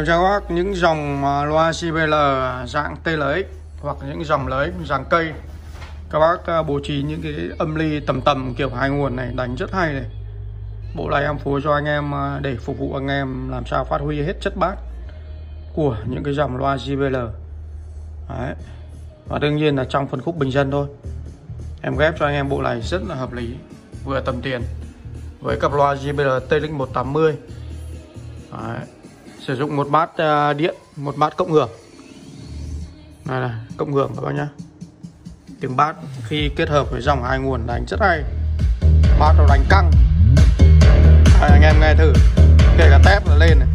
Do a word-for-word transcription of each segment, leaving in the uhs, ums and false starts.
Em chào các bác, những dòng loa gi bê lờ dạng tê lờ ích hoặc những dòng lưới dạng cây, các bác bố trí những cái âm ly tầm tầm kiểu hai nguồn này đánh rất hay này. Bộ này em phối cho anh em để phục vụ anh em làm sao phát huy hết chất bát của những cái dòng loa gi bê lờ. Đấy. Và đương nhiên là trong phân khúc bình dân thôi. Em ghép cho anh em bộ này rất là hợp lý, vừa tầm tiền với cặp loa gi bê lờ tê ích một tám mươi. Đấy. Sử dụng một bát uh, điện, một bát cộng hưởng. Này này, cộng hưởng các bác nhá. Tiếng bát khi kết hợp với dòng hai nguồn đánh rất hay. Bát nó đánh căng. Đây, anh em nghe thử, kể cả tép là lên này.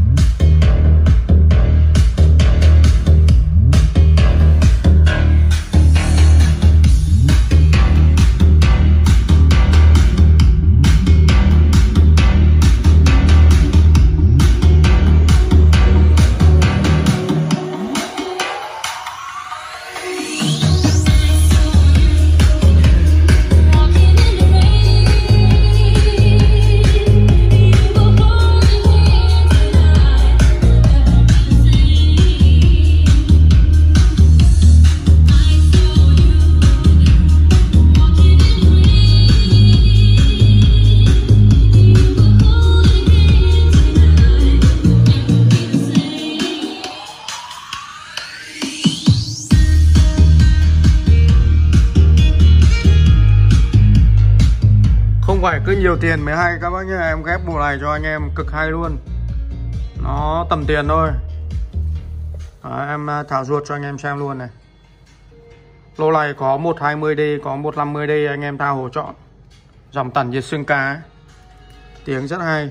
Không phải cứ nhiều tiền mới hay các bác nhé. Em ghép bộ này cho anh em cực hay luôn. Nó tầm tiền thôi. Đó, em tháo ruột cho anh em xem luôn này. Lô này có một hai mươi D, có một năm mươi D, anh em thao hồ chọn. Dòng tản nhiệt xương cá ấy. Tiếng rất hay.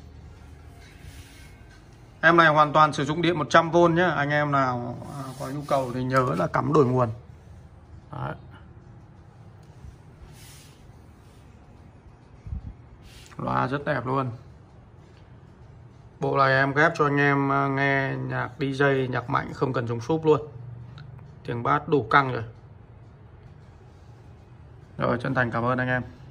Em này hoàn toàn sử dụng điện một trăm vôn nhé. Anh em nào có nhu cầu thì nhớ là cắm đổi nguồn. Đấy. Loa rất đẹp luôn. Bộ này em ghép cho anh em nghe nhạc đê gi, nhạc mạnh không cần dùng súp luôn. Tiếng bass đủ căng rồi. Rồi, chân thành cảm ơn anh em.